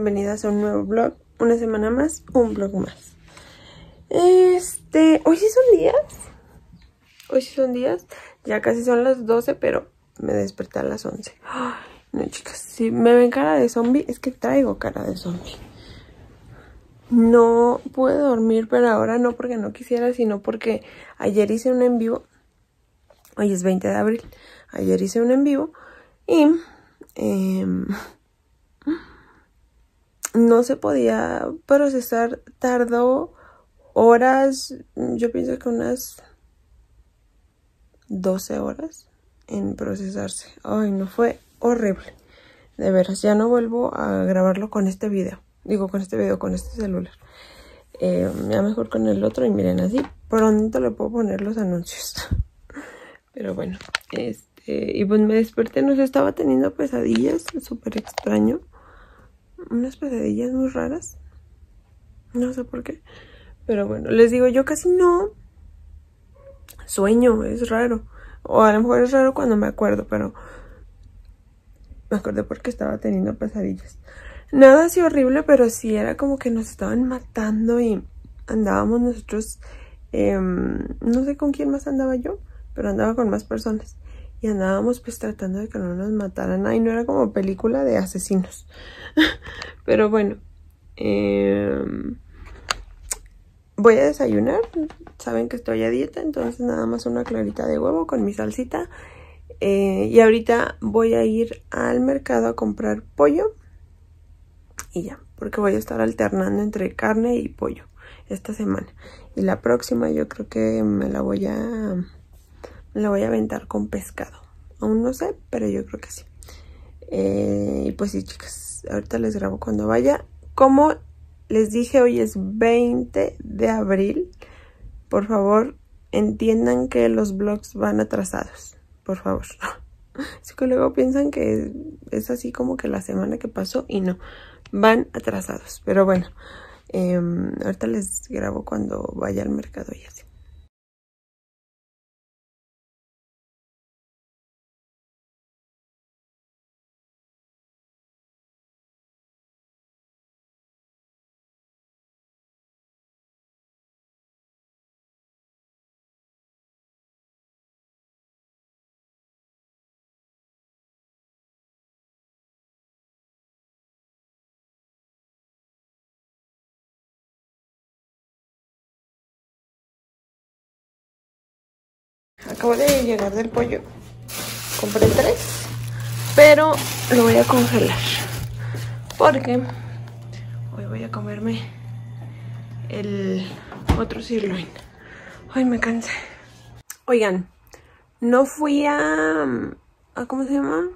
bienvenidas a un nuevo vlog, una semana más, un vlog más. Hoy sí son días, ya casi son las 12, pero me desperté a las 11. Ay, no, chicas, si me ven cara de zombie, es que traigo cara de zombie. No pude dormir, pero ahora no porque no quisiera, sino porque ayer hice un en vivo. Hoy es 20 de abril. Ayer hice un en vivo y no se podía procesar. Tardó horas, yo pienso que unas 12 horas en procesarse. Ay, no, fue horrible. De veras, ya no vuelvo a grabarlo con este video. Digo, con este video, con este celular. Ya mejor con el otro. Y miren, así pronto le puedo poner los anuncios. Pero bueno, y pues me desperté, no sé, estaba teniendo pesadillas, súper extraño. Unas pesadillas muy raras. No sé por qué. Pero bueno, les digo, yo casi no sueño, es raro. O a lo mejor es raro cuando me acuerdo, pero me acordé porque estaba teniendo pesadillas. Nada así horrible, pero sí era como que nos estaban matando y andábamos nosotros, no sé con quién más andaba yo, pero andaba con más personas. Y andábamos pues tratando de que no nos mataran. Ay, no era como película de asesinos. Pero bueno, voy a desayunar. Saben que estoy a dieta, entonces nada más una clarita de huevo con mi salsita. Y ahorita voy a ir al mercado a comprar pollo. Y ya, porque voy a estar alternando entre carne y pollo esta semana. Y la próxima yo creo que me la voy a aventar con pescado. Aún no sé, pero yo creo que sí. Y pues sí, chicas, ahorita les grabo cuando vaya. Como les dije, hoy es 20 de abril. Por favor, entiendan que los vlogs van atrasados. Por favor. Así que luego piensan que es así como que la semana que pasó y no. Van atrasados. Pero bueno, ahorita les grabo cuando vaya al mercado y así. Acabo de llegar del pollo. Compré 3, pero lo voy a congelar. Porque hoy voy a comerme el otro sirloin. Ay, me cansé. Oigan, no fui a ¿cómo se llama?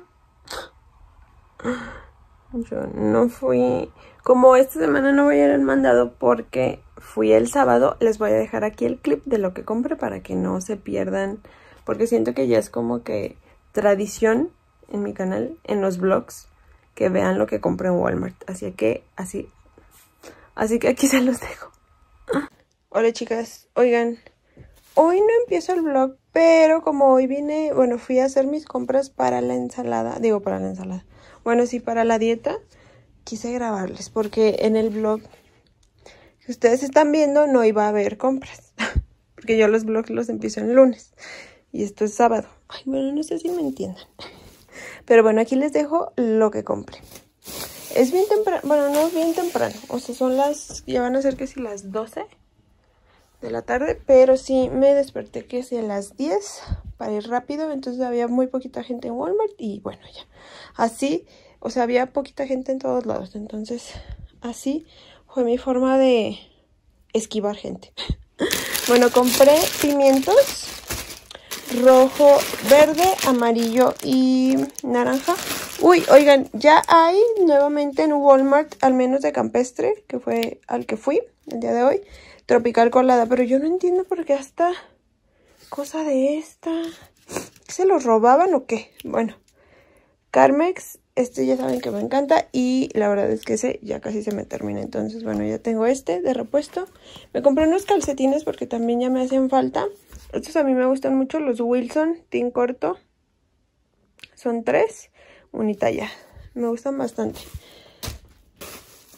Yo no fui. Como esta semana no voy a ir al mandado porque fui el sábado, les voy a dejar aquí el clip de lo que compré para que no se pierdan. Porque siento que ya es como que tradición en mi canal, en los vlogs, que vean lo que compré en Walmart. Así que aquí se los dejo. Hola, chicas, oigan, hoy no empiezo el vlog, pero como hoy vine, bueno, fui a hacer mis compras para la ensalada. Digo, para la ensalada. Bueno, sí, para la dieta. Quise grabarles porque en el vlog que ustedes están viendo no iba a haber compras. Porque yo los vlogs los empiezo el lunes. Y esto es sábado. Ay, bueno, no sé si me entiendan. Pero bueno, aquí les dejo lo que compré. Es bien temprano. Bueno, no es bien temprano. O sea, son ya van a ser que si las 12 de la tarde. Pero sí me desperté que si a las 10 para ir rápido. Entonces había muy poquita gente en Walmart. Y bueno, ya. Así, o sea, había poquita gente en todos lados. Entonces, así fue mi forma de esquivar gente. Bueno, compré pimientos rojo, verde, amarillo y naranja. Uy, oigan, ya hay nuevamente en Walmart, al menos de campestre, que fue al que fui el día de hoy, tropical colada. Pero yo no entiendo por qué hasta cosa de esta. ¿Se los robaban o qué? Bueno, Carmex, ya saben que me encanta y la verdad es que ese ya casi se me termina. Entonces, bueno, ya tengo este de repuesto. Me compré unos calcetines porque también ya me hacen falta. Estos a mí me gustan mucho, los Wilson Team Corto. Son 3, unitalla. Me gustan bastante.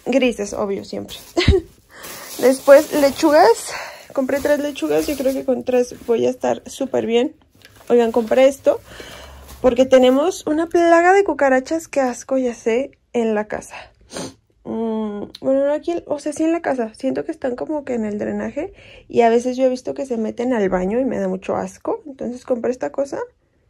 grises, obvio, siempre. Después, lechugas. Compré 3 lechugas, yo creo que con 3 voy a estar súper bien. Oigan, compré esto porque tenemos una plaga de cucarachas, que asco, ya sé, en la casa. Bueno, no aquí, o sea, sí en la casa. Siento que están como que en el drenaje y a veces yo he visto que se meten al baño y me da mucho asco. Entonces compré esta cosa.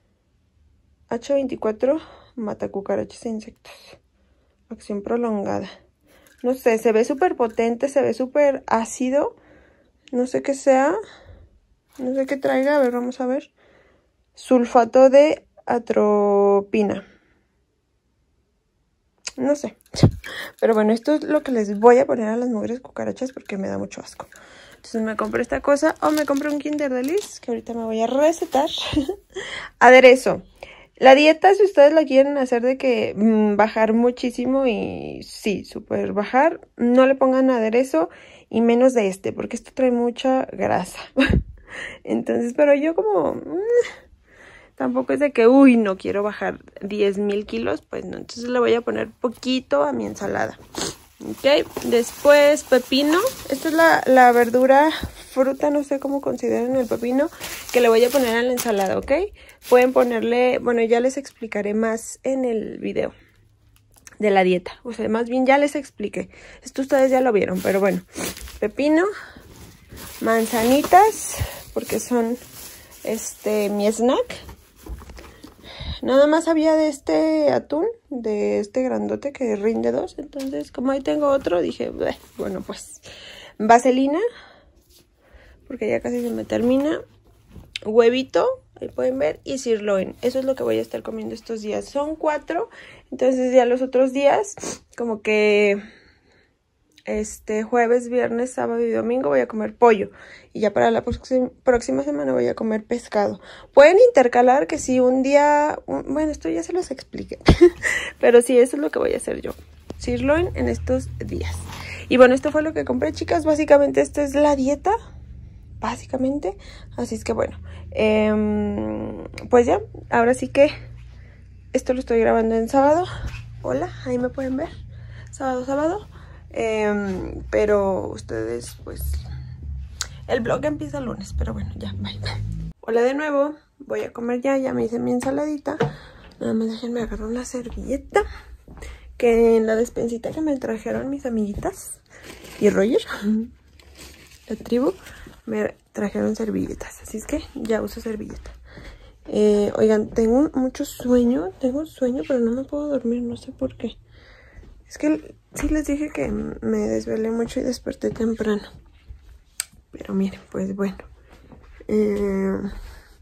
H24 mata cucarachas e insectos. Acción prolongada. No sé, se ve súper potente, se ve súper ácido. No sé qué sea. No sé qué traiga. A ver, vamos a ver. Sulfato de atropina. No sé. Pero bueno, esto es lo que les voy a poner a las mugres cucarachas porque me da mucho asco. Entonces me compré esta cosa o me compré un Kinder Delice que ahorita me voy a recetar. Aderezo. La dieta, si ustedes la quieren hacer de que bajar muchísimo y sí, súper bajar, no le pongan aderezo y menos de este, porque esto trae mucha grasa. Entonces, pero yo como... tampoco es de que, uy, no quiero bajar 10,000 kilos, pues no. Entonces le voy a poner poquito a mi ensalada. Ok, después pepino. Esta es la verdura, fruta, no sé cómo consideran el pepino, que le voy a poner a la ensalada, ¿ok? Pueden ponerle, bueno, ya les explicaré más en el video de la dieta. O sea, más bien ya les expliqué. Esto ustedes ya lo vieron, pero bueno. Pepino, manzanitas, porque son mi snack. Nada más había de este atún, de este grandote que rinde 2. Entonces, como ahí tengo otro, dije, bueno, pues vaselina, porque ya casi se me termina. Huevito, ahí pueden ver, y sirloin. Eso es lo que voy a estar comiendo estos días. Son 4, entonces ya los otros días, como que jueves, viernes, sábado y domingo voy a comer pollo. Y ya para la próxima semana voy a comer pescado. Pueden intercalar que si un día... bueno, esto ya se los expliqué. Pero sí, eso es lo que voy a hacer yo. Sirloin en estos días. Y bueno, esto fue lo que compré, chicas. Básicamente esta es la dieta. Básicamente. Así es que bueno. Pues ya, ahora sí que... esto lo estoy grabando en sábado. Hola, ahí me pueden ver. Sábado. Pero ustedes pues el vlog empieza el lunes, pero bueno, ya, bye. Hola de nuevo, voy a comer ya me hice mi ensaladita. Nada más déjenme agarrar una servilleta, que en la despensita que me trajeron mis amiguitas y Roger, la tribu, me trajeron servilletas, así es que ya uso servilleta. Oigan, tengo mucho sueño, pero no me puedo dormir, no sé por qué. Es que sí les dije que me desvelé mucho y desperté temprano. Pero miren, pues bueno. Es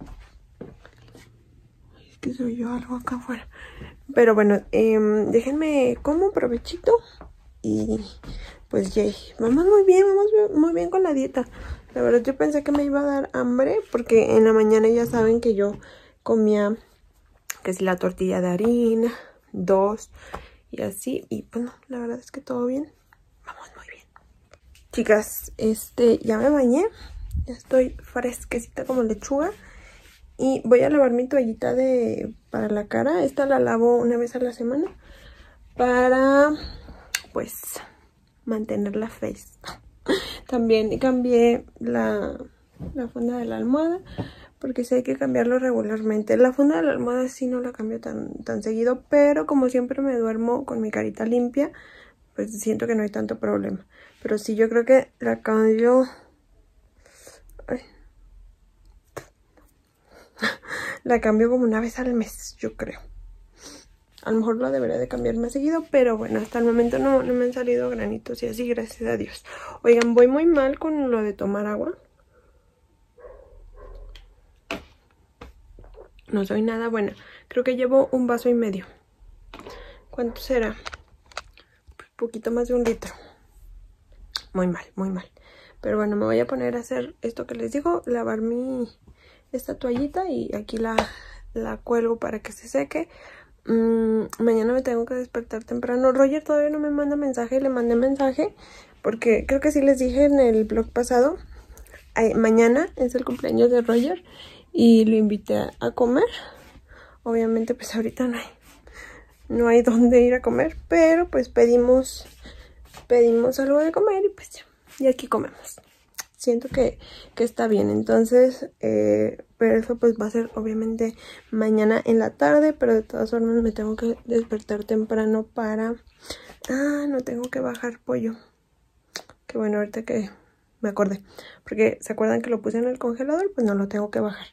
que soy yo algo acá afuera. Pero bueno, déjenme como provechito. Y pues yay. Vamos muy bien con la dieta. La verdad yo pensé que me iba a dar hambre. Porque en la mañana ya saben que yo comía, que es la tortilla de harina, 2... y así, y bueno, la verdad es que todo bien. Vamos muy bien. Chicas, ya me bañé. Ya estoy fresquecita como lechuga. Y voy a lavar mi toallita para la cara. Esta la lavo una vez a la semana. Para, pues, mantenerla fresca. También cambié la funda de la almohada, porque sí hay que cambiarlo regularmente. La funda de la almohada sí no la cambio tan seguido, pero como siempre me duermo con mi carita limpia, pues siento que no hay tanto problema. Pero sí, yo creo que la cambio... ay. La cambio como una vez al mes, yo creo. A lo mejor la debería de cambiar más seguido, pero bueno, hasta el momento no me han salido granitos y así, gracias a Dios. Oigan, voy muy mal con lo de tomar agua. No soy nada buena. Creo que llevo 1,5 vasos. ¿Cuánto será? Poquito más de 1 litro. Muy mal. Pero bueno, me voy a poner a hacer esto que les digo. Lavar esta toallita y aquí la cuelgo para que se seque. Mañana me tengo que despertar temprano. Roger todavía no me manda mensaje. Le mandé mensaje porque creo que sí les dije en el vlog pasado. Mañana es el cumpleaños de Roger. Y lo invité a comer. Obviamente pues ahorita no hay dónde ir a comer. Pero pues pedimos pedimos algo de comer y pues ya. Y aquí comemos. Siento que está bien. Entonces, pero eso pues va a ser obviamente mañana en la tarde. Pero de todas formas me tengo que despertar temprano para... Ah, no tengo que bajar pollo. Qué bueno, ahorita que me acordé. Porque ¿se acuerdan que lo puse en el congelador? Pues no lo tengo que bajar.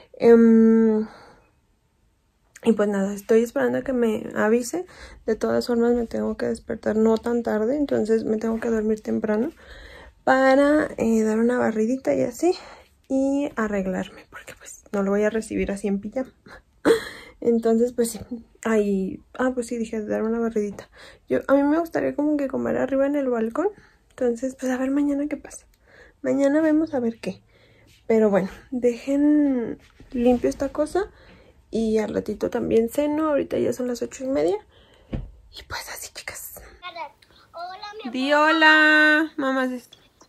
Y pues nada, estoy esperando a que me avise. De todas formas me tengo que despertar no tan tarde. Entonces me tengo que dormir temprano para dar una barridita y así. Y arreglarme. Porque pues no lo voy a recibir así en pijama. Entonces pues sí. Pues sí, dije dar una barridita. A mí me gustaría como que comer arriba en el balcón. Entonces pues a ver mañana qué pasa. Mañana vemos a ver qué. Pero bueno, dejen limpio esta cosa. Y al ratito también ceno. Ahorita ya son las 8:30. Y pues así, chicas. Hola, mi amor. Di hola, mamá. ¿Qué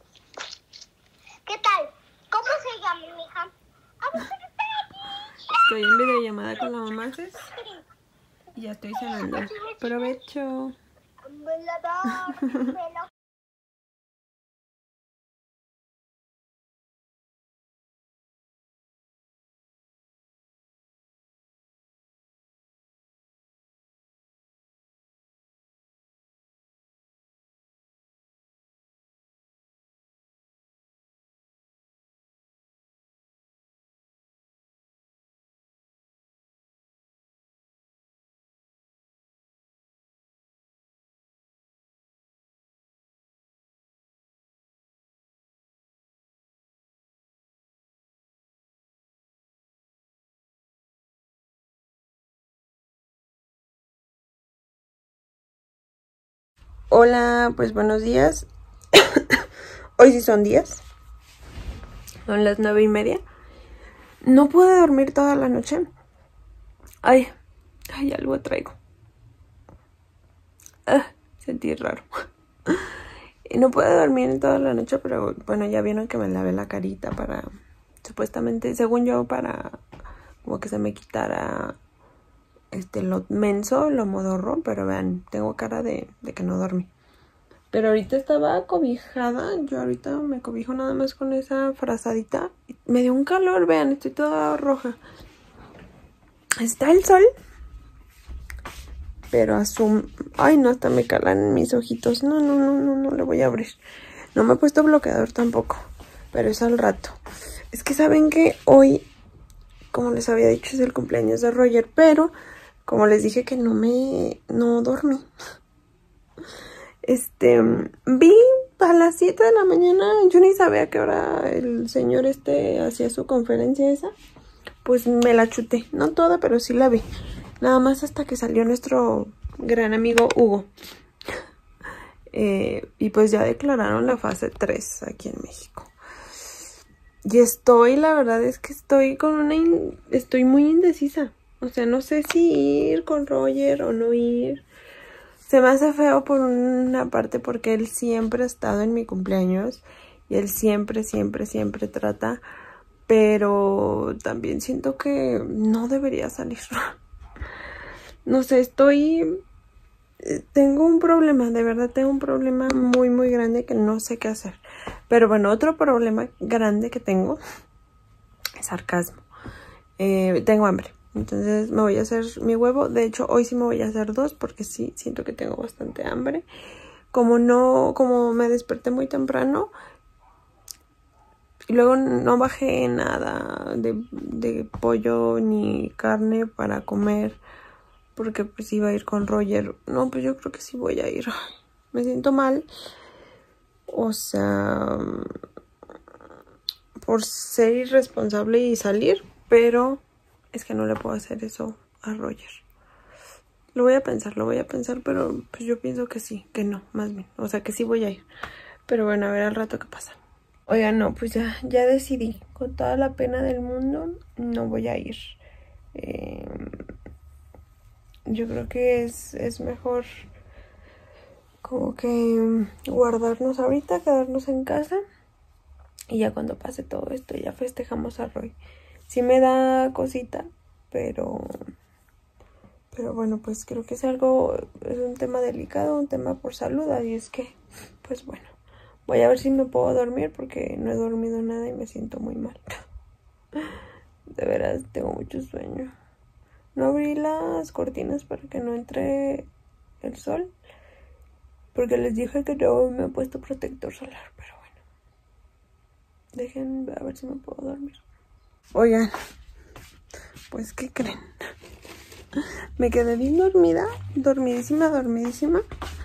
tal? ¿Cómo se llama, mija? Estoy en videollamada con la mamá. Y ya estoy cenando. Provecho. Hola, pues buenos días. Hoy sí son días. Son las 9:30. No pude dormir toda la noche. Ay, algo traigo. Sentí raro. Y no pude dormir toda la noche, pero bueno, ya vieron que me lavé la carita para, supuestamente, según yo, para como que se me quitara lo menso, lo modorro, pero vean, tengo cara de que no dormí. Pero ahorita estaba cobijada, yo ahorita me cobijo nada más con esa frazadita. Me dio un calor, vean, estoy toda roja. Está el sol, pero ay, no, hasta me calan mis ojitos. No le voy a abrir. No me he puesto bloqueador tampoco, pero es al rato. Es que saben que hoy, como les había dicho, es el cumpleaños de Roger, pero como les dije que no dormí. Vi a las 7 de la mañana, yo ni sabía a qué hora el señor hacía su conferencia esa. Pues me la chuté, no toda, pero sí la vi. Nada más hasta que salió nuestro gran amigo Hugo. Y pues ya declararon la fase 3 aquí en México. Y la verdad es que estoy estoy muy indecisa. O sea, no sé si ir con Roger o no ir. Se me hace feo por una parte porque él siempre ha estado en mi cumpleaños. Y él siempre trata. Pero también siento que no debería salir. No sé, tengo un problema, de verdad tengo un problema muy grande que no sé qué hacer. Pero bueno, otro problema grande que tengo es sarcasmo. Tengo hambre, entonces me voy a hacer mi huevo. De hecho, hoy sí me voy a hacer 2 porque sí, siento que tengo bastante hambre. Como me desperté muy temprano y luego no bajé nada de pollo ni carne para comer. Porque pues iba a ir con Roger. No, pues yo creo que sí voy a ir. Me siento mal. O sea, por ser irresponsable y salir. Pero es que no le puedo hacer eso a Roger. Lo voy a pensar, pero pues yo pienso que sí, que no, más bien. O sea, que sí voy a ir. Pero bueno, a ver al rato qué pasa. Oigan, no, pues ya decidí. Con toda la pena del mundo, no voy a ir. Yo creo que es mejor como que guardarnos ahorita, quedarnos en casa. Y ya cuando pase todo esto, ya festejamos a Roy. Sí me da cosita, pero Pero bueno, pues creo que es un tema delicado, un tema por salud. Y es que, pues bueno, voy a ver si me puedo dormir porque no he dormido nada y me siento muy mal. De veras, tengo mucho sueño. No abrí las cortinas para que no entre el sol, porque les dije que no me he puesto protector solar, pero bueno. Dejen a ver si me puedo dormir. Oigan, pues ¿qué creen? Me quedé bien dormida, dormidísima.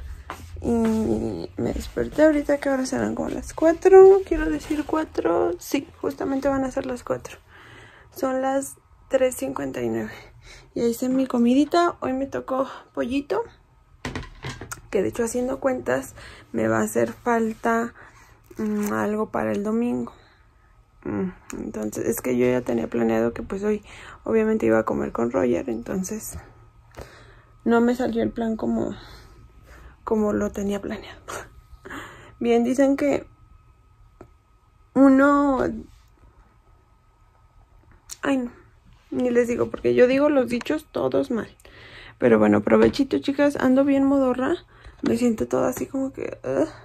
Y me desperté ahorita, que ahora serán como las 4. Quiero decir 4. Sí, justamente van a ser las 4. Son las 3:59. Ya hice mi comidita. Hoy me tocó pollito, que de hecho, haciendo cuentas, me va a hacer falta algo para el domingo. Entonces, es que yo ya tenía planeado que pues hoy obviamente iba a comer con Roger. Entonces no me salió el plan como lo tenía planeado. Bien, dicen que ay, no, ni les digo, porque yo digo los dichos todos mal. Pero bueno, provechito, chicas. Ando bien modorra. Me siento toda así como que...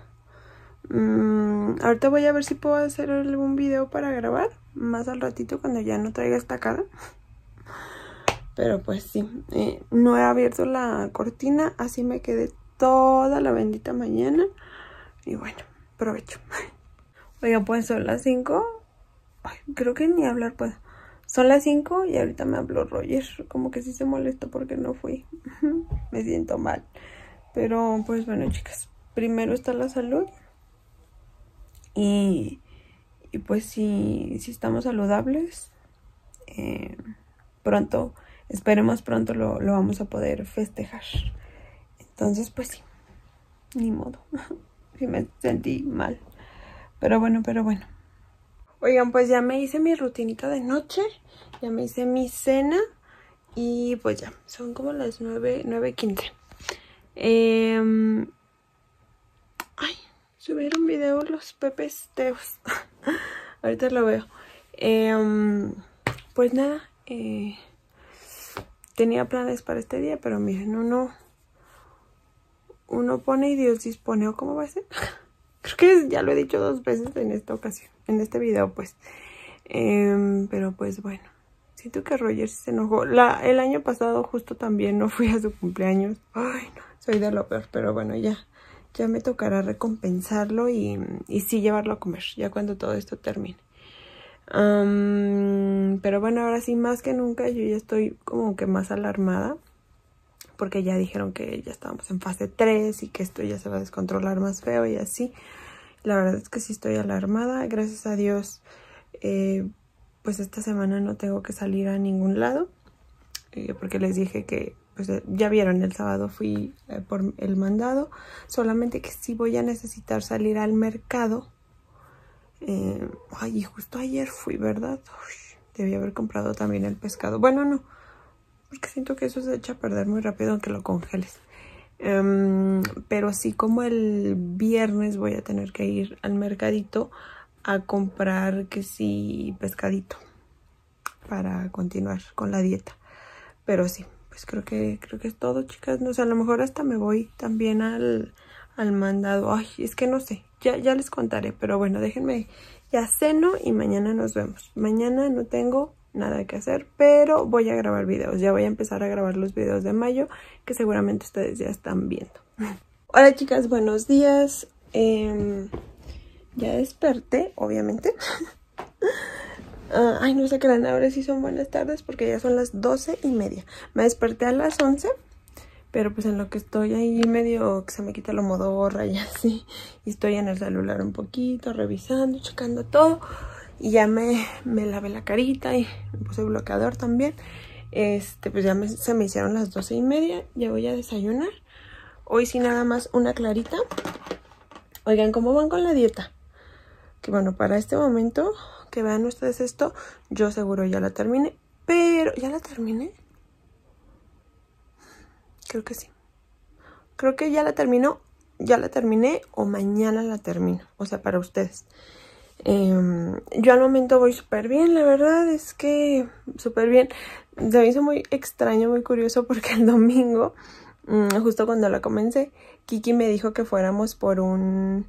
ahorita voy a ver si puedo hacer algún video para grabar más al ratito, cuando ya no traiga estacada. Pero pues sí, no he abierto la cortina. Así me quedé toda la bendita mañana. Y bueno, provecho. Oiga, pues son las 5. Ay, creo que ni hablar puedo. Son las 5 y ahorita me habló Roger. Como que sí se molestó porque no fui. Me siento mal. Pero pues bueno, chicas, primero está la salud. Y pues si estamos saludables, pronto, esperemos pronto lo vamos a poder festejar. Entonces pues sí, ni modo. Sí me sentí mal. Pero bueno. Oigan, pues ya me hice mi rutinita de noche. Ya me hice mi cena. Y pues ya, son como las 9:15. Ay, subieron video los Pepes Teos. Ahorita lo veo. Pues nada, tenía planes para este día, pero miren, uno pone y Dios dispone, ¿o cómo va a ser? Creo que ya lo he dicho 2 veces en esta ocasión, en este video, pues. Pero pues bueno, siento que Roger se enojó. El año pasado justo también no fui a su cumpleaños. Ay, no, soy de lo peor, pero bueno, ya me tocará recompensarlo y sí llevarlo a comer, ya cuando todo esto termine. Pero bueno, ahora sí, más que nunca, yo ya estoy como que más alarmada, porque ya dijeron que ya estábamos en fase 3 y que esto ya se va a descontrolar más feo y así. La verdad es que sí estoy alarmada. Gracias a Dios, pues esta semana no tengo que salir a ningún lado, porque les dije que pues ya vieron, el sábado fui por el mandado. Solamente que sí voy a necesitar salir al mercado. Ay, justo ayer fui, ¿verdad? Uy, debí haber comprado también el pescado. Bueno, no, porque siento que eso se echa a perder muy rápido aunque lo congeles. Pero sí, como el viernes voy a tener que ir al mercadito a comprar que sí pescadito para continuar con la dieta. Pero sí, pues creo que es todo, chicas. No sé, a lo mejor hasta me voy también al mandado. Ay, es que no sé, ya les contaré. Pero bueno, déjenme, ya ceno y mañana nos vemos. Mañana no tengo nada que hacer, pero voy a grabar videos. Ya voy a empezar a grabar los videos de mayo, que seguramente ustedes ya están viendo. Hola, chicas, buenos días. Ya desperté, obviamente. Ay, no sé qué eran, ahora sí son buenas tardes porque ya son las 12:30. Me desperté a las 11, pero pues en lo que estoy ahí medio que se me quita la modorra y así. Y estoy en el celular un poquito, revisando, checando todo. Y ya me lavé la carita y me puse bloqueador también. Pues ya se me hicieron las 12:30. Ya voy a desayunar. Hoy sí nada más una clarita. Oigan, ¿cómo van con la dieta? Que bueno, para este momento, que vean ustedes esto, yo seguro ya la terminé. Pero, ¿ya la terminé? Creo que sí. Creo que ya la terminé o mañana la termino. O sea, para ustedes. Yo al momento voy súper bien, la verdad es que súper bien. Se me hizo muy extraño, muy curioso porque el domingo, justo cuando la comencé, Kiki me dijo que fuéramos por un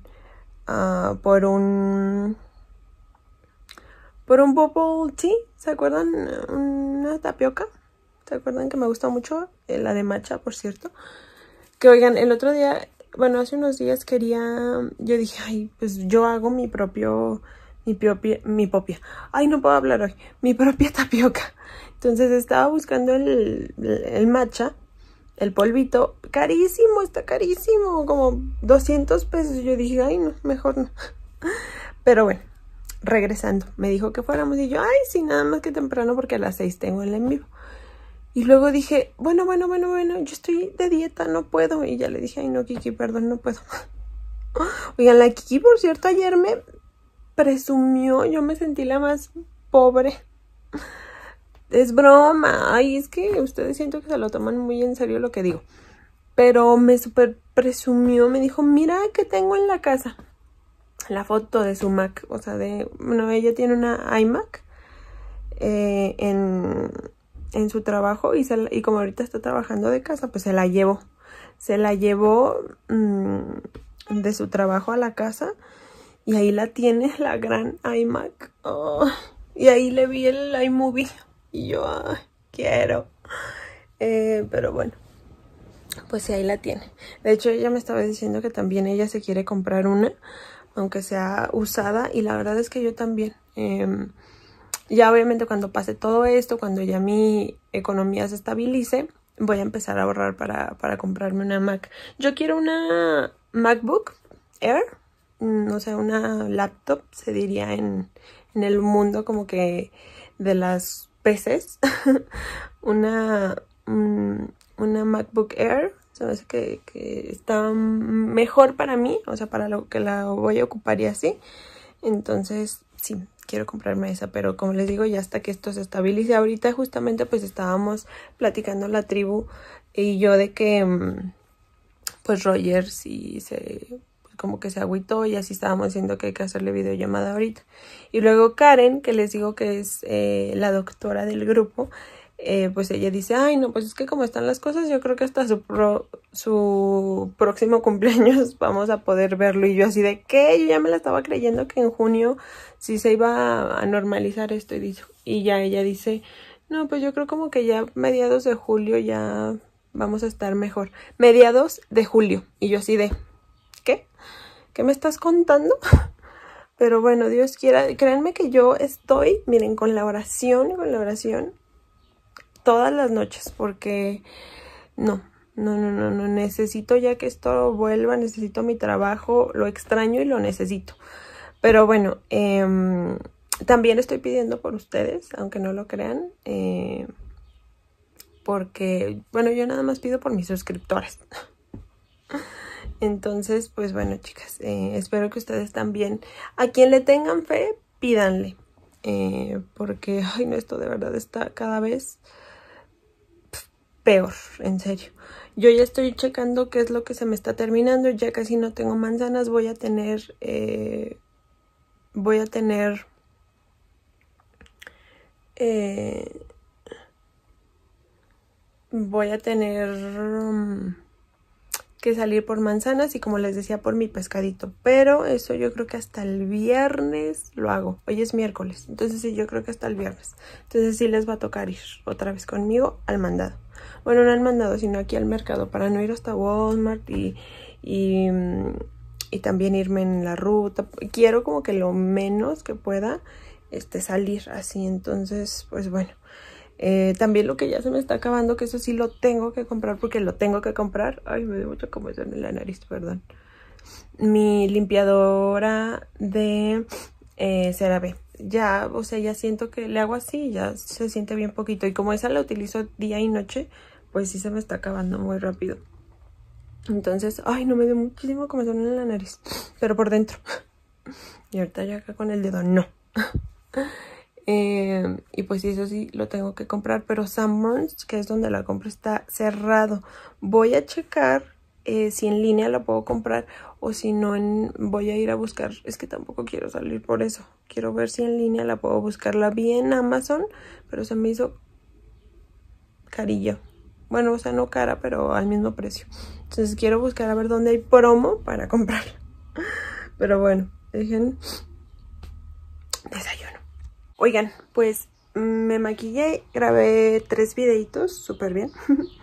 bubble tea, ¿se acuerdan? Una tapioca, ¿se acuerdan que me gusta mucho? La de matcha, por cierto. Que oigan, el otro día, bueno, hace unos días yo dije, ay, pues yo hago mi propia, ay, no puedo hablar hoy, mi propia tapioca. Entonces estaba buscando el matcha, el polvito, carísimo, está carísimo, como 200 pesos. Yo dije, ay, no, mejor no. Pero bueno, regresando, me dijo que fuéramos y yo, ay, sí, nada más que temprano porque a las 6 tengo el en vivo. Y luego dije, bueno, yo estoy de dieta, no puedo. Y ya le dije, ay, no, Kiki, perdón, no puedo. Oigan, la Kiki, por cierto, ayer me presumió, yo me sentí la más pobre. Es broma, ay, es que ustedes siento que se lo toman muy en serio lo que digo. Pero me super presumió, me dijo, mira que tengo en la casa la foto de su Mac, o sea, bueno, ella tiene una iMac en su trabajo y como ahorita está trabajando de casa, pues se la llevó de su trabajo a la casa y ahí la tiene, la gran iMac. Oh, y ahí le vi el iMovie y yo, quiero. Pero bueno, pues sí, ahí la tiene. De hecho, ella me estaba diciendo que también ella se quiere comprar una, aunque sea usada, y la verdad es que yo también. Ya obviamente cuando pase todo esto, cuando ya mi economía se estabilice, voy a empezar a ahorrar para comprarme una Mac. Yo quiero una MacBook Air, o sea, una laptop, se diría en el mundo como que de las PCs. una MacBook Air, se me hace que está mejor para mí, o sea, para lo que la voy a ocupar y así. Entonces, sí, quiero comprarme esa, pero como les digo, ya hasta que esto se estabilice. Ahorita justamente pues estábamos platicando la tribu y yo de que pues Roger sí como que se agüitó y así estábamos diciendo que hay que hacerle videollamada ahorita. Y luego Karen, que les digo que es la doctora del grupo, pues ella dice, ay no, pues es que como están las cosas, yo creo que hasta su próximo cumpleaños vamos a poder verlo. Y yo así de, ¿qué? Yo ya me la estaba creyendo que en junio sí se iba a normalizar esto. Y ya ella dice, no, pues yo creo como que ya mediados de julio ya vamos a estar mejor. Mediados de julio. Y yo así de, ¿qué? ¿Qué me estás contando? Pero bueno, Dios quiera, créanme que yo estoy, miren, con la oración todas las noches, porque no, necesito ya que esto vuelva, necesito mi trabajo, lo extraño y lo necesito. Pero bueno, también estoy pidiendo por ustedes, aunque no lo crean, porque, bueno, yo nada más pido por mis suscriptores. Entonces, pues bueno, chicas, espero que ustedes también, a quien le tengan fe, pídanle. Porque, ay no, esto de verdad está cada vez peor, en serio. Yo ya estoy checando qué es lo que se me está terminando, ya casi no tengo manzanas, voy a tener que salir por manzanas y, como les decía, por mi pescadito. Pero eso yo creo que hasta el viernes lo hago. Hoy es miércoles, entonces sí, yo creo que hasta el viernes. Entonces sí les va a tocar ir otra vez conmigo al mandado. Bueno, no al mandado, sino aquí al mercado, para no ir hasta Walmart y también irme en la ruta. Quiero como que lo menos que pueda salir así. Entonces, pues bueno. También lo que ya se me está acabando, que eso sí lo tengo que comprar porque lo tengo que comprar. Ay, me dio mucha comezón en la nariz, perdón. Mi limpiadora de CeraVe. Ya, o sea, ya siento que le hago así y ya se siente bien poquito. Y como esa la utilizo día y noche, pues sí se me está acabando muy rápido. Entonces, ay, no, me dio muchísimo comezón en la nariz. Pero por dentro. Y ahorita ya acá con el dedo, no. Y pues eso sí lo tengo que comprar, pero Sanborns, que es donde la compro, está cerrado. Voy a checar si en línea lo puedo comprar o si no voy a ir a buscar, es que tampoco quiero salir por eso, quiero ver si en línea la puedo buscar. La vi en Amazon, pero se me hizo carillo, bueno, o sea, no cara, pero al mismo precio. Entonces quiero buscar a ver dónde hay promo para comprarla. Pero bueno, dejen desayuno. Oigan, pues me maquillé, grabé 3 videitos, súper bien.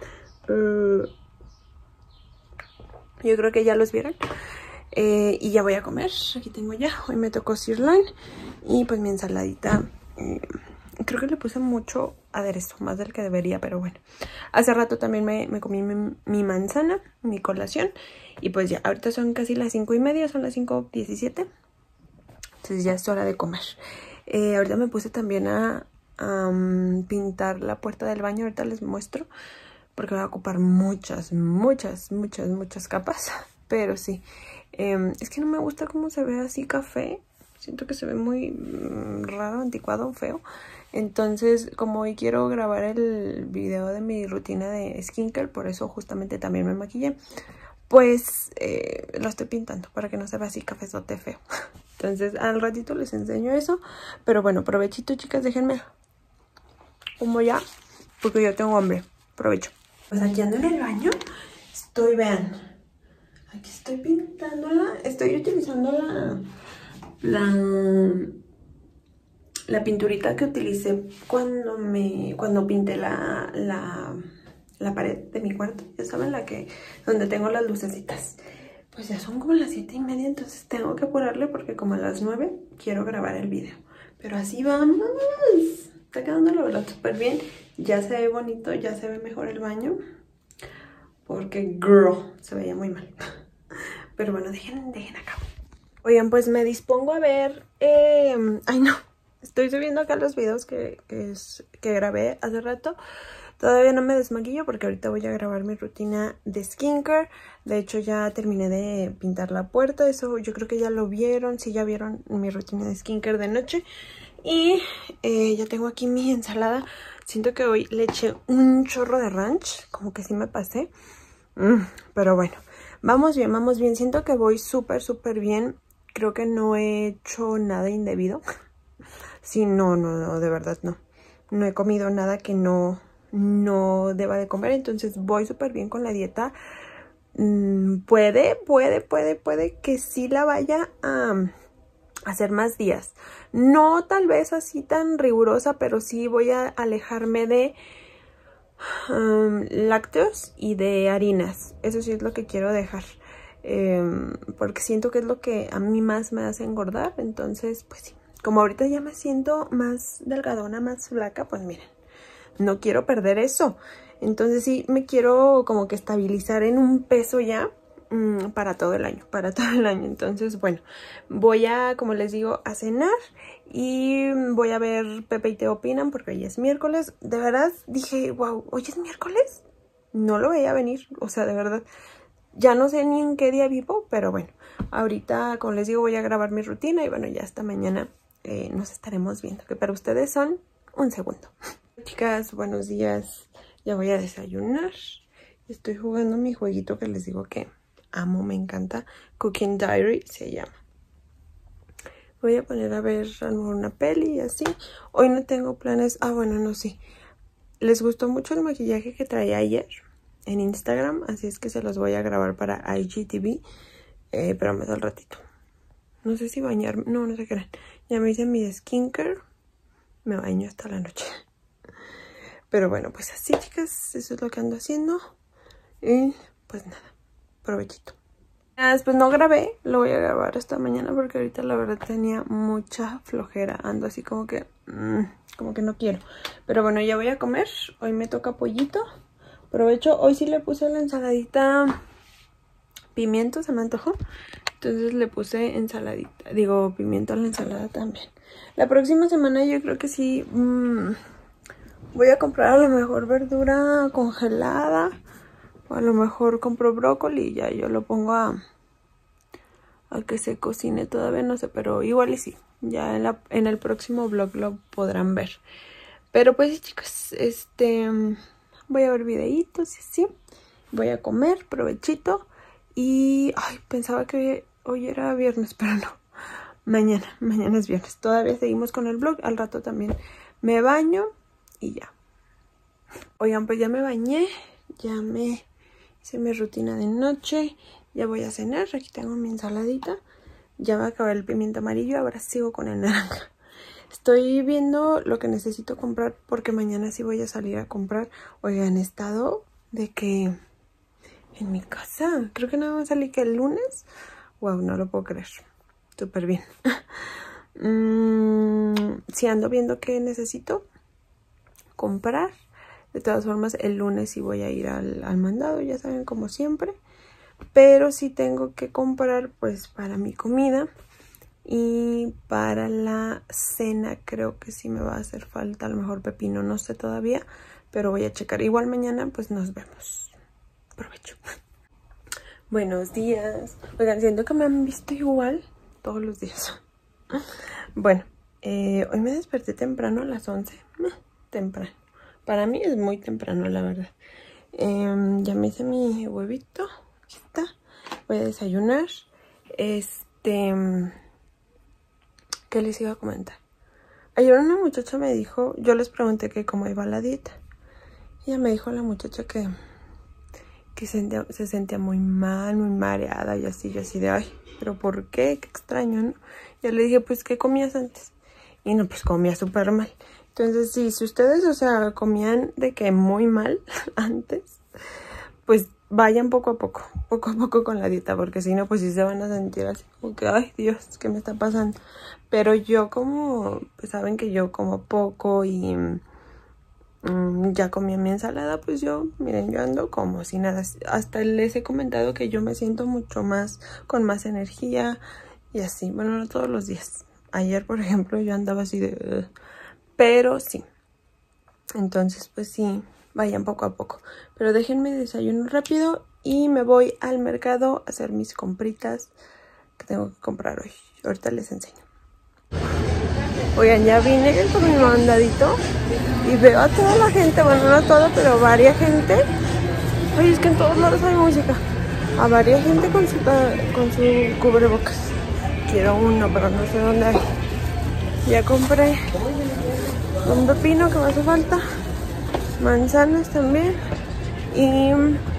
Yo creo que ya los vieron. Y ya voy a comer. Aquí tengo ya. Hoy me tocó sirloin. Y pues mi ensaladita. Creo que le puse mucho aderezo, más del que debería, pero bueno. Hace rato también me comí mi manzana, mi colación. Y pues ya, ahorita son casi las 5:30, son las 5:17. Entonces ya es hora de comer. Ahorita me puse también a pintar la puerta del baño. Ahorita les muestro. Porque voy a ocupar muchas capas. Pero sí. Es que no me gusta cómo se ve así café. Siento que se ve muy raro, anticuado, feo. Entonces, como hoy quiero grabar el video de mi rutina de skincare, por eso justamente también me maquillé, pues lo estoy pintando para que no se vea así cafezote feo. Entonces, al ratito les enseño eso. Pero bueno, provechito, chicas, déjenme como ya, porque yo tengo hambre. Provecho. Pues aquí ando en el baño. Vean, aquí estoy pintándola. Estoy utilizando la pinturita que utilicé cuando pinté la pared de mi cuarto. Ya saben, donde tengo las lucecitas. Pues ya son como las 7:30, entonces tengo que apurarle porque como a las 9 quiero grabar el video. Pero así vamos. Está quedando la verdad súper bien. Ya se ve bonito, ya se ve mejor el baño. Porque, girl, se veía muy mal. Pero bueno, dejen acá. Oigan, pues me dispongo a ver... ay, no. Estoy subiendo acá los videos que grabé hace rato. Todavía no me desmaquillo porque ahorita voy a grabar mi rutina de skincare. De hecho, ya terminé de pintar la puerta. Eso yo creo que ya lo vieron. Sí, ya vieron mi rutina de skincare de noche. Y ya tengo aquí mi ensalada. Siento que hoy le eché un chorro de ranch. Como que sí me pasé. Pero bueno, vamos bien. Siento que voy súper bien. Creo que no he hecho nada indebido. Sí, no, de verdad no. No he comido nada que no deba de comer. Entonces voy súper bien con la dieta. Puede que sí la vaya a hacer más días. No tal vez así tan rigurosa, pero sí voy a alejarme de lácteos y de harinas. Eso sí es lo que quiero dejar. Porque siento que es lo que a mí más me hace engordar. Entonces, pues sí. Como ahorita ya me siento más delgadona, más flaca, pues miren, no quiero perder eso. Entonces sí me quiero como que estabilizar en un peso ya para todo el año, Entonces, bueno, voy a, como les digo, a cenar y voy a ver Pepe y Teo opinan porque hoy es miércoles. De verdad dije, wow, ¿hoy es miércoles? No lo veía venir, o sea, de verdad. Ya no sé ni en qué día vivo, pero bueno, ahorita, como les digo, voy a grabar mi rutina y bueno, ya hasta mañana nos estaremos viendo. Que para ustedes son un segundo. Chicas, buenos días. Ya voy a desayunar. Estoy jugando mi jueguito que les digo que amo, me encanta. Cooking Diary se llama. Voy a poner a ver a lo mejor una peli y así. Hoy no tengo planes. Ah, bueno, no sé. Les gustó mucho el maquillaje que traía ayer en Instagram, así es que se los voy a grabar para IGTV, pero me da el ratito. No sé si bañarme, no sé qué. Ya me hice mi skincare, me baño hasta la noche. Pero bueno, pues así, chicas, eso es lo que ando haciendo. Y pues nada, provechito. Pues no grabé, lo voy a grabar hasta mañana porque ahorita la verdad tenía mucha flojera. Ando así como que no quiero. Pero bueno, ya voy a comer. Hoy me toca pollito. Provecho. Hoy sí le puse la ensaladita pimiento, se me antojó. Entonces le puse ensaladita, digo pimiento a la ensalada también. La próxima semana yo creo que sí voy a comprar a lo mejor verdura congelada. O a lo mejor compro brócoli y ya yo lo pongo a que se cocine. Todavía no sé, pero igual y sí. Ya en el próximo vlog lo podrán ver. Pero pues sí, chicos, voy a ver videitos y así. Voy a comer, provechito. Y ay, pensaba que hoy era viernes, pero no. Mañana es viernes. Todavía seguimos con el vlog. Al rato también me baño y ya. Oigan, pues ya me bañé. Ya me hice mi rutina de noche. Ya voy a cenar. Aquí tengo mi ensaladita. Ya va a acabar el pimiento amarillo. Ahora sigo con el naranja. Estoy viendo lo que necesito comprar porque mañana sí voy a salir a comprar. Oigan, he estado de que en mi casa. Creo que nada más salí que el lunes. Wow, no lo puedo creer. Súper bien. Sí ando viendo qué necesito comprar. De todas formas, el lunes sí voy a ir al mandado, ya saben, como siempre. Pero sí tengo que comprar, pues, para mi comida. Y para la cena creo que sí me va a hacer falta a lo mejor pepino, no sé todavía. Pero voy a checar. Igual mañana, pues, nos vemos. Provecho. Buenos días. Oigan, siento que me han visto igual todos los días. Bueno, hoy me desperté temprano a las 11. Temprano. Para mí es muy temprano, la verdad. Ya me hice mi huevito. Aquí está. Voy a desayunar. ¿Qué les iba a comentar? Ayer una muchacha me dijo, yo les pregunté que cómo iba la dieta. Y ella me dijo la muchacha que se sentía muy mal, muy mareada y así. Yo así de, ay, ¿pero por qué? Qué extraño, ¿no? Yo le dije, pues, ¿qué comías antes? Y no, pues comía súper mal. Entonces, sí, si ustedes, o sea, comían de que muy mal antes, pues vayan poco a poco con la dieta, porque si no, pues sí se van a sentir así como que, ay, Dios, ¿qué me está pasando? Pero yo como, pues saben que yo como poco y ya comí mi ensalada, pues yo, miren, yo ando como si nada. Hasta les he comentado que yo me siento mucho más, con más energía y así. Bueno, no todos los días. Ayer, por ejemplo, yo andaba así de... pero sí. Entonces, pues sí, vayan poco a poco. Pero déjenme desayuno rápido y me voy al mercado a hacer mis compritas que tengo que comprar hoy. Ahorita les enseño. Oigan, ya vine con mi mandadito y veo a toda la gente, bueno, no toda, pero varias gente. Oye, es que en todos lados hay música. A varias gente con su cubrebocas. Quiero uno, pero no sé dónde hay. Ya compré un pepino que me hace falta, manzanas también y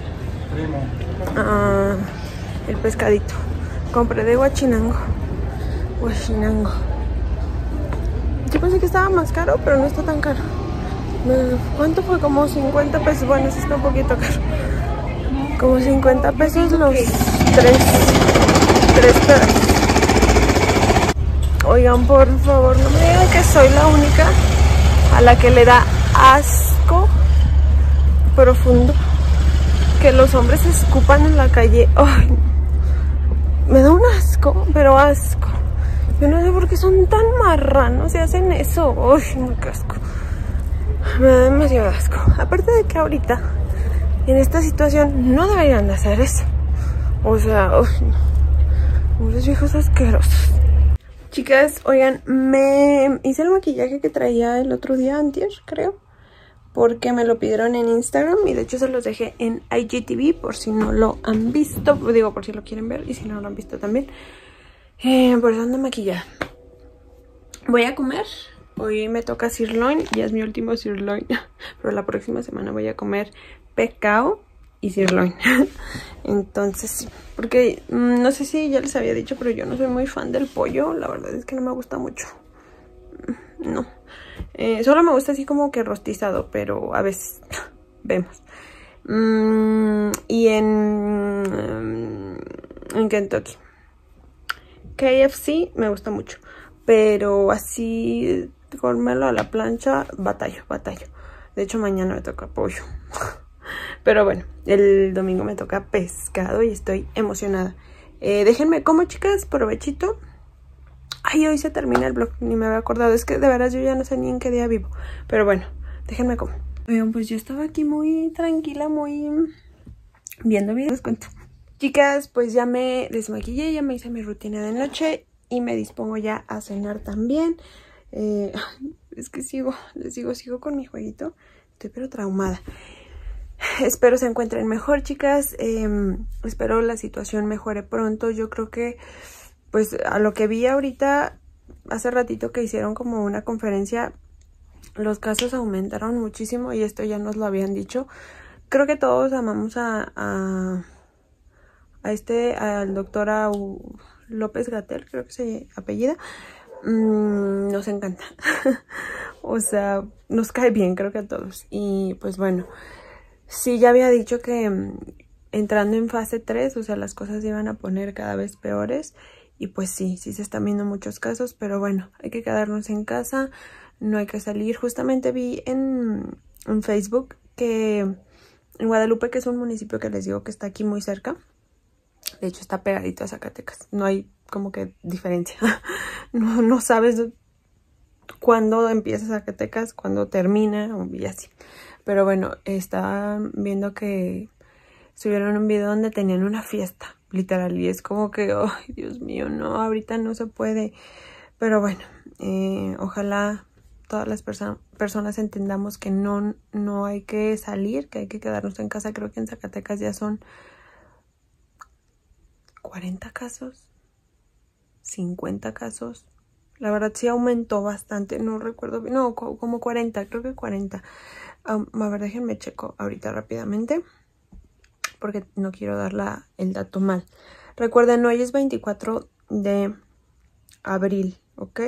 el pescadito. Compré de guachinango. Yo pensé que estaba más caro, pero no está tan caro. ¿Cuánto fue? Como 50 pesos. Bueno, eso está un poquito caro. Como 50 pesos los tres pedazos. Oigan, por favor, no me digan que soy la única a la que le da asco profundo que los hombres se escupan en la calle. Ay, me da un asco, pero asco. Yo no sé por qué son tan marranos y hacen eso. Uy, muy asco. Me da demasiado asco. Aparte de que ahorita, en esta situación, no deberían de hacer eso. O sea, unos viejos asquerosos. Chicas, oigan, me hice el maquillaje que traía el otro día, antier, creo. Porque me lo pidieron en Instagram y de hecho se los dejé en IGTV por si no lo han visto. Digo, por si lo quieren ver y si no lo han visto también. Por eso ando maquillada. Voy a comer. Hoy me toca sirloin. Ya es mi último sirloin. Pero la próxima semana voy a comer pescado y sirloin. Entonces sí. Porque no sé si ya les había dicho, pero yo no soy muy fan del pollo. La verdad es que no me gusta mucho. No. Solo me gusta así como que rostizado. Pero a veces vemos. Y en Kentucky. KFC me gusta mucho, pero así comérmelo a la plancha, batallo. De hecho, mañana me toca pollo. Pero bueno, el domingo me toca pescado y estoy emocionada. Déjenme como, chicas, provechito. Ay, hoy se termina el vlog, ni me había acordado. Es que de veras yo ya no sé ni en qué día vivo. Pero bueno, déjenme como. Oigan, pues yo estaba aquí muy tranquila, muy viendo videos, les cuento. Chicas, pues ya me desmaquillé, ya me hice mi rutina de noche y me dispongo ya a cenar también. Es que sigo con mi jueguito. Estoy pero traumada. espero se encuentren mejor, chicas. Espero la situación mejore pronto. Yo creo que, pues, a lo que vi ahorita, hace ratito que hicieron como una conferencia, los casos aumentaron muchísimo y esto ya nos lo habían dicho. Creo que todos amamos al doctor López-Gatell, creo que se apellida. Nos encanta. O sea, nos cae bien, creo que a todos. Y pues bueno, sí, ya había dicho que entrando en fase 3, o sea, las cosas se iban a poner cada vez peores. Y pues sí se están viendo muchos casos, pero bueno, hay que quedarnos en casa, no hay que salir. Justamente vi en Facebook que en Guadalupe, que es un municipio que les digo que está aquí muy cerca, de hecho está pegadito a Zacatecas, no hay como que diferencia. No sabes cuándo empieza Zacatecas, cuándo termina y así. Pero bueno, estaban viendo que subieron un video donde tenían una fiesta, literal, y es como que, ay, Dios mío, no, ahorita no se puede. Pero bueno, ojalá todas las personas entendamos que no hay que salir, que hay que quedarnos en casa. Creo que en Zacatecas ya son 40 casos, 50 casos. La verdad sí aumentó bastante, no recuerdo bien, no, como 40, creo que 40. A ver, déjenme checo ahorita rápidamente, porque no quiero dar el dato mal. Recuerden, hoy es 24 de abril, ¿ok?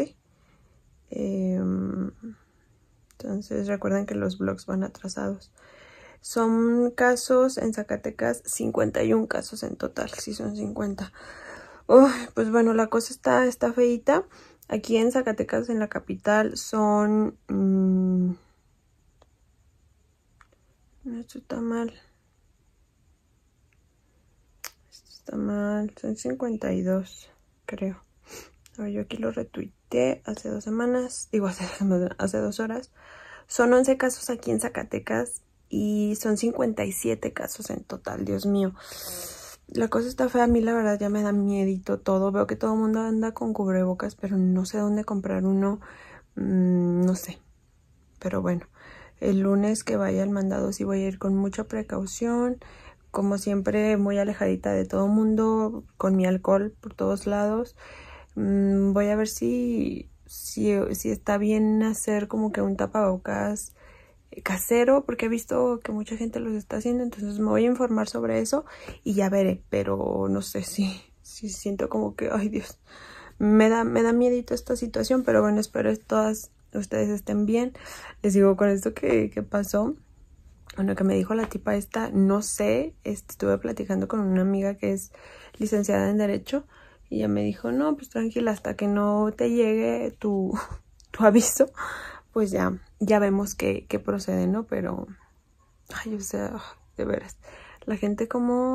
Entonces recuerden que los vlogs van atrasados. Son casos en Zacatecas, 51 casos en total, sí son 50. Pues bueno, la cosa está feíta. Aquí en Zacatecas, en la capital, son... esto está mal. Esto está mal. Son 52, creo. A ver, yo aquí lo retuiteé hace 2 semanas. Digo, hace 2 horas. Son 11 casos aquí en Zacatecas y son 57 casos en total. Dios mío. La cosa está fea. A mí la verdad ya me da miedito todo. Veo que todo el mundo anda con cubrebocas, pero no sé dónde comprar uno. No sé. Pero bueno, el lunes que vaya al mandado sí voy a ir con mucha precaución. Como siempre, muy alejadita de todo el mundo, con mi alcohol por todos lados. Voy a ver si está bien hacer como que un tapabocas casero, porque he visto que mucha gente los está haciendo, entonces me voy a informar sobre eso y ya veré. Pero no sé si siento como que, ay Dios, me da miedito esta situación, pero bueno, espero que todas ustedes estén bien. Les digo, con esto que pasó, bueno, que me dijo la tipa esta, no sé, estuve platicando con una amiga que es licenciada en Derecho y ella me dijo, no, pues tranquila, hasta que no te llegue tu aviso, pues ya vemos qué procede, ¿no? Pero, ay, o sea, de veras, la gente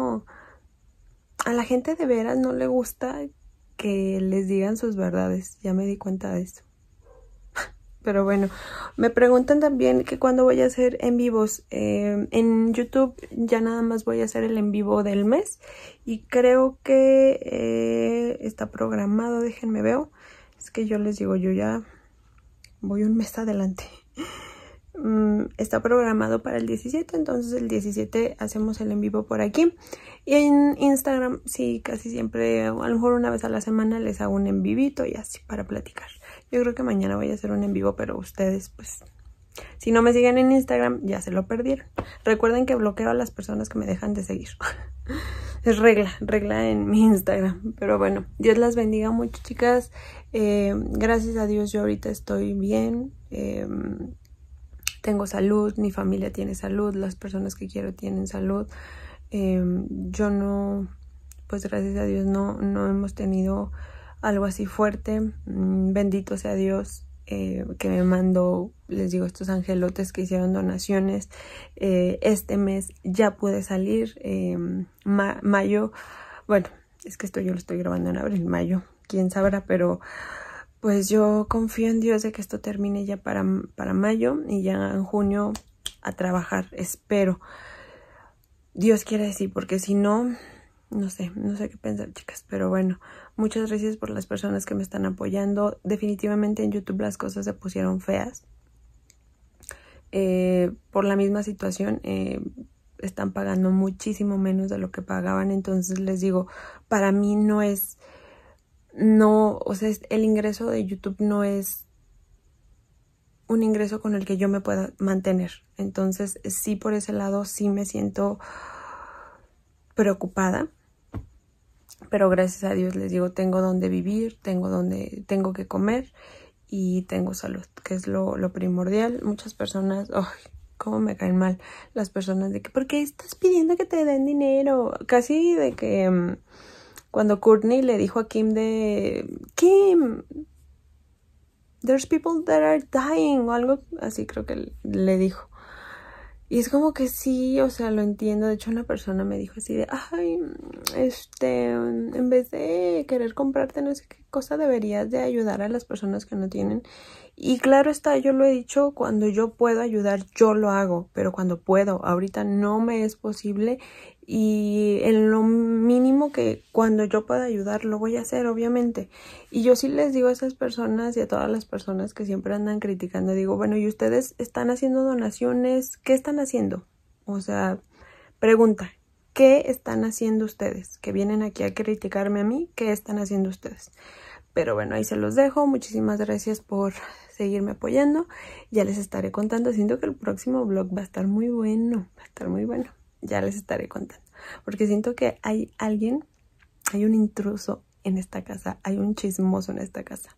a la gente de veras no le gusta que les digan sus verdades, ya me di cuenta de eso. Pero bueno, me preguntan también que cuándo voy a hacer en vivos. En YouTube ya nada más voy a hacer el en vivo del mes. Y creo que está programado, déjenme veo. Es que yo les digo, yo ya voy un mes adelante. Está programado para el 17, entonces el 17 hacemos el en vivo por aquí. Y en Instagram, sí, casi siempre, a lo mejor una vez a la semana les hago un en vivito y así para platicar. Yo creo que mañana voy a hacer un en vivo, pero ustedes, pues, si no me siguen en Instagram, ya se lo perdieron. Recuerden que bloqueo a las personas que me dejan de seguir. Es regla en mi Instagram. Pero bueno, Dios las bendiga mucho, chicas. Gracias a Dios yo ahorita estoy bien. Tengo salud, mi familia tiene salud, las personas que quiero tienen salud. Yo no, pues gracias a Dios no hemos tenido algo así fuerte. Bendito sea Dios que me mandó, les digo, estos angelotes que hicieron donaciones. Este mes ya pude salir. Mayo, bueno, es que yo lo estoy grabando en abril, mayo, quién sabrá, pero pues yo confío en Dios de que esto termine ya para mayo y ya en junio a trabajar, espero. Dios quiere decir, porque si no, no sé qué pensar, chicas. Pero bueno, muchas gracias por las personas que me están apoyando. Definitivamente en YouTube las cosas se pusieron feas. Por la misma situación, están pagando muchísimo menos de lo que pagaban. Entonces les digo, para mí o sea, el ingreso de YouTube no es un ingreso con el que yo me pueda mantener. Entonces sí, por ese lado sí me siento preocupada. Pero gracias a Dios, les digo, tengo donde vivir, tengo que comer y tengo salud, que es lo primordial. Muchas personas, cómo me caen mal las personas de que, ¿por qué estás pidiendo que te den dinero? Casi de que cuando Courtney le dijo a Kim Kim, there's people that are dying, o algo así creo que le dijo. Y es como que sí, o sea, lo entiendo. De hecho, una persona me dijo así de, ay, en vez de querer comprarte no sé qué cosa, deberías de ayudar a las personas que no tienen. Y claro está, yo lo he dicho, cuando yo puedo ayudar, yo lo hago, pero cuando puedo, ahorita no me es posible. Y en lo mínimo que cuando yo pueda ayudar, lo voy a hacer, obviamente. Y yo sí les digo a esas personas y a todas las personas que siempre andan criticando, digo, bueno, ¿y ustedes están haciendo donaciones? ¿Qué están haciendo? O sea, pregunta, ¿qué están haciendo ustedes? Que vienen aquí a criticarme a mí, ¿qué están haciendo ustedes? Pero bueno, ahí se los dejo. Muchísimas gracias por seguirme apoyando. Ya les estaré contando. Siento que el próximo vlog va a estar muy bueno. Va a estar muy bueno. Ya les estaré contando. Porque siento que hay un intruso en esta casa. Hay un chismoso en esta casa.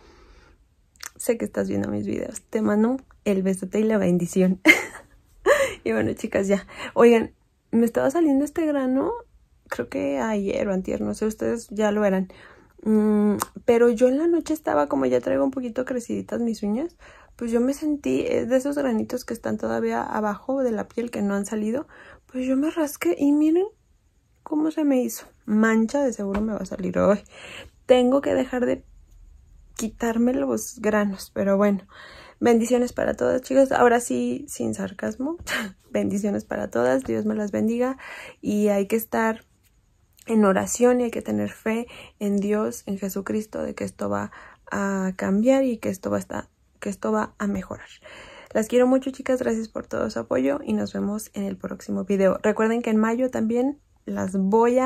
Sé que estás viendo mis videos. Te mando el besote y la bendición. Y bueno, chicas, ya. Oigan, me estaba saliendo este grano. Creo que ayer o antier. No sé, ustedes ya lo verán. Pero yo en la noche estaba, como ya traigo un poquito creciditas mis uñas, pues yo me sentí de esos granitos que están todavía abajo de la piel que no han salido. Pues yo me rasqué y miren cómo se me hizo. Mancha de seguro me va a salir hoy. Tengo que dejar de quitarme los granos, pero bueno. Bendiciones para todas, chicas. Ahora sí, sin sarcasmo. Bendiciones para todas. Dios me las bendiga. Y hay que estar en oración y hay que tener fe en Dios, en Jesucristo, de que esto va a cambiar y que esto va a mejorar. Las quiero mucho, chicas. Gracias por todo su apoyo y nos vemos en el próximo video. Recuerden que en mayo también las voy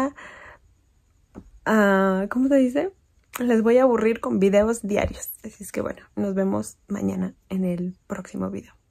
¿cómo se dice? Les voy a aburrir con videos diarios. Así es que bueno, nos vemos mañana en el próximo video.